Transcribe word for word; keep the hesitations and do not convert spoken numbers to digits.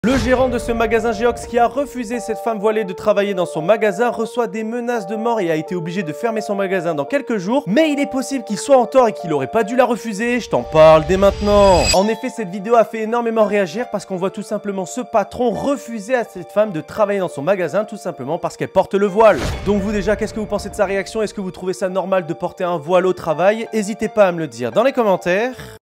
Le gérant de ce magasin Geox qui a refusé cette femme voilée de travailler dans son magasin reçoit des menaces de mort et a été obligé de fermer son magasin dans quelques jours. Mais il est possible qu'il soit en tort et qu'il aurait pas dû la refuser, je t'en parle dès maintenant. En effet, cette vidéo a fait énormément réagir parce qu'on voit tout simplement ce patron refuser à cette femme de travailler dans son magasin tout simplement parce qu'elle porte le voile. Donc vous déjà, qu'est-ce que vous pensez de sa réaction? Est-ce que vous trouvez ça normal de porter un voile au travail? N'hésitez pas à me le dire dans les commentaires.